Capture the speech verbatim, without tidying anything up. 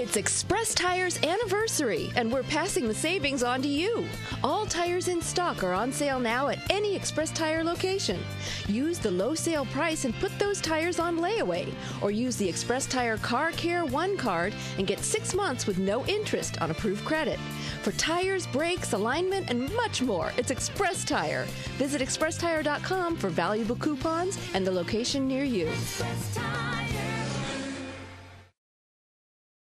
It's Express Tires' anniversary, and we're passing the savings on to you. All tires in stock are on sale now at any Express Tire location. Use the low sale price and put those tires on layaway, or use the Express Tire Car Care One card and get six months with no interest on approved credit. For tires, brakes, alignment, and much more, it's Express Tire. Visit express tire dot com for valuable coupons and the location near you. Express Tire.